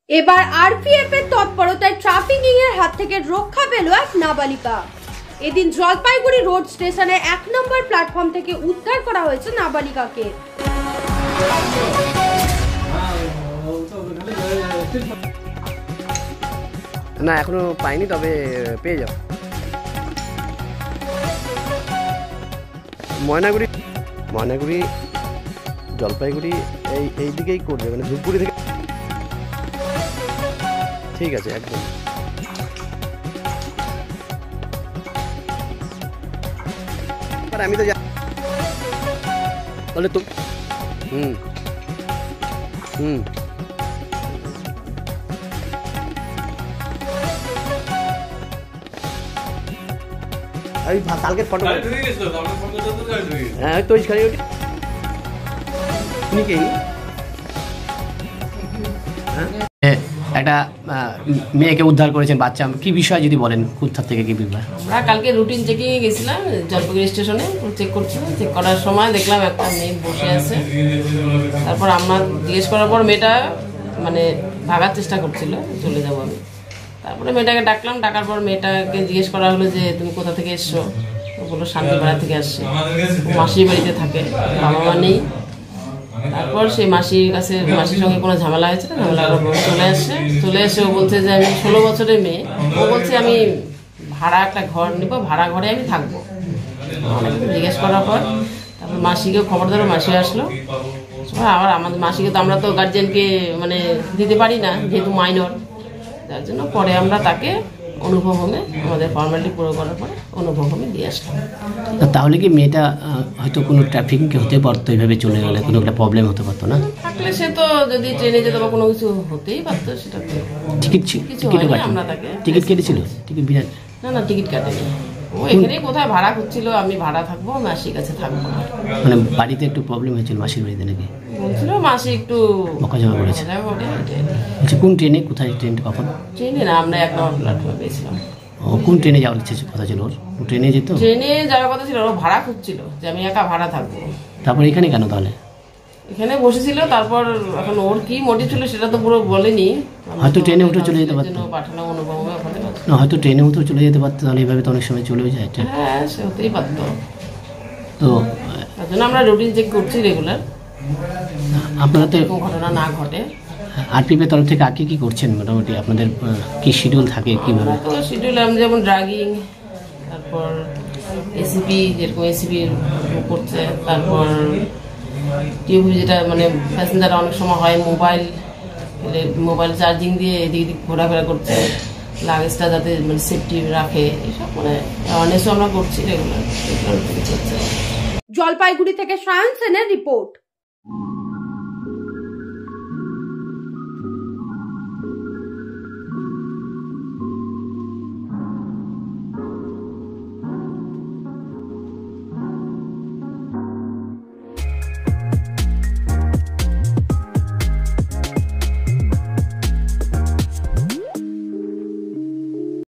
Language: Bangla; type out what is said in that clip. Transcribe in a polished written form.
এবার আরপিএফ এর তৎপরতায় ট্রাফিকিং এর হাত থেকে রক্ষা পেল এক নাবালিকা। এদিন জলপাইগুড়ি রোড স্টেশনে 1 নম্বর প্ল্যাটফর্ম থেকে উদ্ধার করা হয়েছে নাবালিকাকে। না এখনো পাইনি, তবে পেয়ে যাও। ময়নাগুড়ি জলপাইগুড়ি এই দিকেই করবে, মানে ধূপগুড়ি থেকে। ঠিক আছে, একদম। আমি তো বলে তো আমি কালকে ফটো হ্যাঁ তো খালি একটা মেয়েকে উদ্ধার করেছেন, বাচ্চা। কি বিষয় যদি বলেন, কোথা থেকে কি ব্যাপার? আমরা কালকে রুটিন চেকিং এ গেছিলাম জলপাইগুড়ি স্টেশনে, চেক করছিলাম। চেক করার সময় দেখলাম একটা মেয়ে বসে আছে। তারপর আমরা জিজ্ঞেস করার পর মেয়েটা মানে ভাগার চেষ্টা করছিল, চলে যাবো আমি। তারপরে মেয়েটাকে ডাকলাম, ডাকার পর মেয়েটাকে জিজ্ঞেস করা হলো যে তুমি কোথা থেকে এসছো। বললো শান্তিপাড়া থেকে আসছে, মাসির বাড়িতে থাকে, বাবা মা নেই। তারপর সেই মাসির কাছে, মাসির সঙ্গে কোনো ঝামেলা হয়েছে, ঝামেলা চলে এসে ও বলছে যে আমি 16 বছরের মেয়ে। ও বলছে আমি ভাড়া একটা ঘর নিব, ভাড়া ঘরে আমি থাকবো। অনেক কিছু জিজ্ঞেস করার পর তারপর মাসিকে খবর দিল, মাসি আসলো। আবার আমাদের মাসিকে তো আমরা তো গার্জেনকে মানে দিতে পারি না, যেহেতু মাইনর। যার জন্য পরে আমরা তাকে অনুভব হোমে, আমাদের ফর্মালিটি পুরো করার পরে অনুভব হোমে দিয়ে আসলাম। তাহলে কি মেয়েটা হয়তো কোনো ট্রাফিক হতে পারতো, এইভাবে চলে গেলে কোনো একটা প্রবলেম হতে পারতো না? থাকলে সে তো যদি ট্রেনে যেত বা কোনো কিছু হতেই পারতো, সেটা আমরা তাকে টিকিট কেটেছিল। টিকিট বিরাট না টিকিট কাটেনি। ও এখানেই কোথায় ভাড়া করছিল, আমি ভাড়া থাকবো, মাসির কাছে থাকবো। মানে বাড়িতে একটু প্রবলেম হয়েছিল মাসির বাড়িতে নাকি? বলছিল মাসি একটু বকাঝকা করেছে। কোন ট্রেনে, কোথায় ট্রেনটা, কখন? ট্রেনে না, আমরা 1 নম্বর প্ল্যাটফর্মে পেয়েছিলাম। ও কোন ট্রেনে যাওয়ার ইচ্ছে কথা ছিল ওর? ট্রেনে যেত? ট্রেনে যাওয়ার কথা ছিল, ও ভাড়া খুঁজছিল যে আমি একা ভাড়া থাকবো। তারপর এখানে কেন তাহলে? এখানে বসেছিল। তারপর এখন ওর কি মোটিভ ছিল সেটা তো পুরো বলেনি। হয়তো ট্রেনে উঠে চলে যেতে পারতো, পাঠানো অনুভব ওখানে না, হয়তো ট্রেনে উঠে চলে যেতে পারতো। তাহলে এইভাবে তো অনেক সময় চলেও যায়। হ্যাঁ, সে হতেই পারতো। তো তার জন্য আমরা রুটিন চেক করছি রেগুলার, আপনারা তো ঘটনা না ঘটে। আরপিএফ এর তরফ থেকে আগে কি করছেন? মোটামুটি আপনাদের কি শিডিউল থাকে, কিভাবে? তো শিডিউল আমরা যেমন ড্রাগিং, তারপর এসিপি, যেরকম এসিপি করছে, তারপর টিউবি, যেটা মানে প্যাসেঞ্জার অনেক সময় হয় মোবাইল চার্জিং দিয়ে এদিক ঘোরাফেরা করছে, লাগেজটা যাতে মানে সেফটি রাখে, এইসব মানে অ্যাওয়ারনেসও আমরা করছি রেগুলার। জলপাইগুড়ি থেকে সায়ন সেনের রিপোর্ট।